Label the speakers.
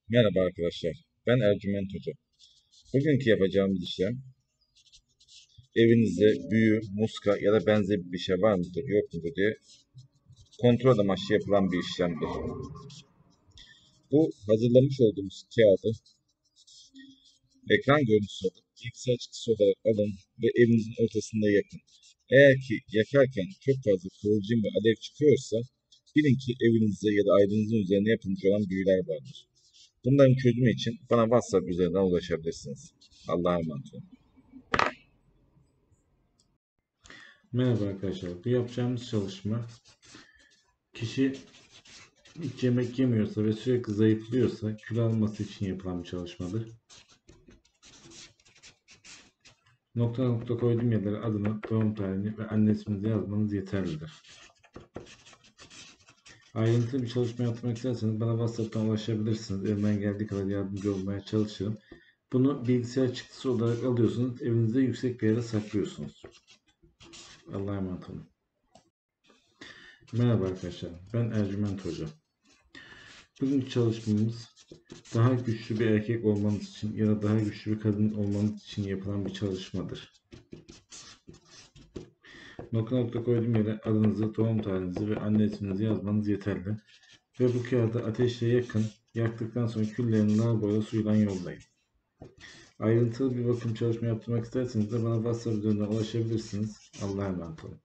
Speaker 1: Merhaba arkadaşlar, ben Ercüment Hoca. Bugünkü yapacağımız işlem, evinizde büyü, muska ya da benzeri bir şey var mıdır, yok mudur diye kontrol amaçlı yapılan bir işlemdir. Bu hazırlamış olduğumuz kağıdı ekran görüntüsü alıp bilgisayar çıktısı olarak alın ve evinizin ortasında yakın. Eğer ki yakarken çok fazla kıvılcım ve alev çıkıyorsa bilin ki evinizde ya da ailenizin üzerine yapılmış olan büyüler vardır. Bunların çözümü için bana WhatsApp üzerinden ulaşabilirsiniz. Allah'a emanet olun.
Speaker 2: Merhaba arkadaşlar. Bu yapacağımız çalışma kişi hiç yemek yemiyorsa ve sürekli zayıflıyorsa kilo alması için yapılan bir çalışmadır. Nokta nokta koyduğum yerlere adını, doğum tarihini ve anne isminizi yazmanız yeterlidir. Ayrıntılı bir çalışma yapmak isterseniz bana WhatsApp'tan ulaşabilirsiniz. Elimden geldiği kadar yardımcı olmaya çalışırım. Bunu bilgisayar çıktısı olarak alıyorsunuz. Evinizde yüksek bir yere saklıyorsunuz. Allah'a emanet olun. Merhaba arkadaşlar. Ben Ercüment Hoca. Bugünkü çalışmamız daha güçlü bir erkek olmanız için ya da daha güçlü bir kadın olmanız için yapılan bir çalışmadır. Nokta nokta koyduğum yere adınızı, doğum tarihinizi ve anne isminizi yazmanız yeterli. Ve bu kağıdı ateşle yakın, yaktıktan sonra küllerini lavaboya suyla yollayın. Ayrıntılı bir bakım çalışma yaptırmak isterseniz de bana WhatsApp üzerinden ulaşabilirsiniz. Allah'a emanet olun.